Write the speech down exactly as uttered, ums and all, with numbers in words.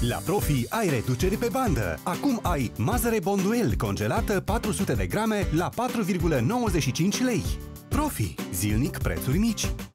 La Profi ai reducere pe bandă. Acum ai mazăre bonduel congelată patru sute de grame la patru virgulă nouăzeci și cinci lei. Profi. Zilnic prețuri mici.